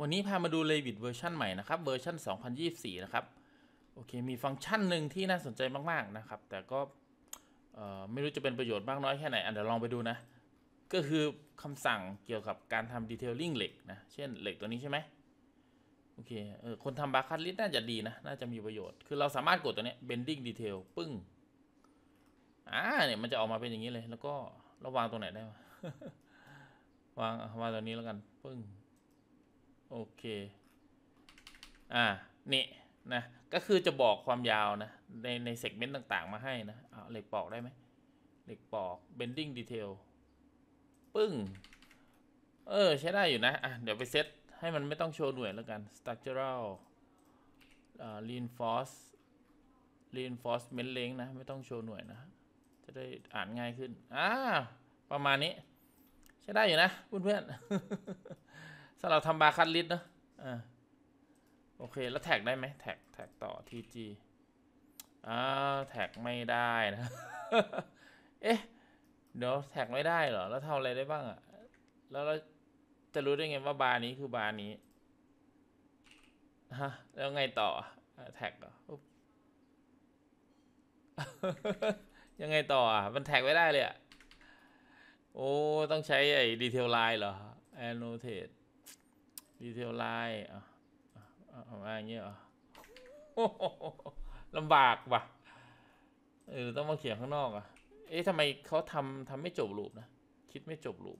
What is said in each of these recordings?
วันนี้พามาดู Revit เวอร์ชันใหม่นะครับเวอร์ชัน2024นะครับโอเคมีฟังก์ชันหนึ่งที่น่าสนใจมากๆนะครับแต่ก็ไม่รู้จะเป็นประโยชน์บ้างน้อยแค่ไหนเดี๋ยวลองไปดูนะก็คือคำสั่งเกี่ยวกับการทำดีเทลลิ่งเหล็กนะเช่นเหล็กตัวนี้ใช่ไหมโอเคคนทำบาร์คัตลิสน่าจะดีนะน่าจะมีประโยชน์คือเราสามารถกดตัวนี้ bending detail ปึ้งเนี่ยมันจะออกมาเป็นอย่างนี้เลยแล้วก็ระวางตรงไหนได้วางตัวนี้แล้วกันปึ้งโอเคนี่นะก็คือจะบอกความยาวนะในเซกเมนต์ต่างๆมาให้นะเหล็กปอกได้ไหมเหล็กปอก bending detail ปึ้งใช้ได้อยู่นะเดี๋ยวไปเซตให้มันไม่ต้องโชว์หน่วยแล้วกัน structural reinforcement length นะไม่ต้องโชว์หน่วยนะจะได้อ่านง่ายขึ้นประมาณนี้ใช้ได้อยู่นะเพื่อนๆสำหรับทำบาร์คัตลิสต์นะโอเคแล้วแท็กได้ไหมแท็กต่อ tg แท็กไม่ได้นะเอ๊ะเดี๋ยวแท็กไม่ได้เหรอแล้วทำอะไรได้บ้างแล้วเราจะรู้ได้ไงว่าบาร์นี้คือบาร์นี้แล้วไงต่อแท็กเหรอยังไงต่อมันแท็กไม่ได้เลยโอ้ต้องใช้ไอ้ดีเทลไลน์เหรอ annotate ดีเทลไลน์อะไรอย่างเงี้ยลำบากว่ะต้องมาเขียนข้างนอกทำไมเขาทำไม่จบลูปนะคิดไม่จบลูป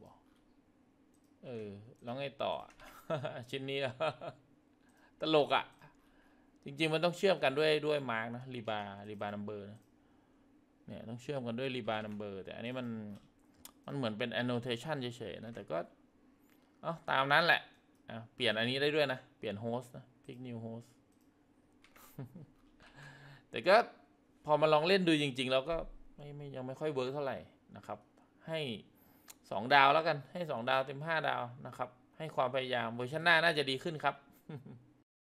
แล้วไงต่อชิ้นนี้ตลกจริงๆมันต้องเชื่อมกันด้วยมาร์กนะรีบาร์นัมเบอร์นะเนี่ยต้องเชื่อมกันด้วยรีบาร์นัมเบอร์แต่อันนี้มันเหมือนเป็น annotation เฉยๆนะแต่ก็ตามนั้นแหละเปลี่ยนอันนี้ได้ด้วยนะเปลี่ยนโฮสต์นะ pick new host แต่ก็พอมาลองเล่นดูจริงๆแล้วก็ยังไม่ค่อยเวิร์กเท่าไหร่นะครับให้2 ดาวแล้วกันให้2 ดาวเต็ม5 ดาวนะครับให้ความพยายามเวอร์ชันหน้าน่าจะดีขึ้นครับ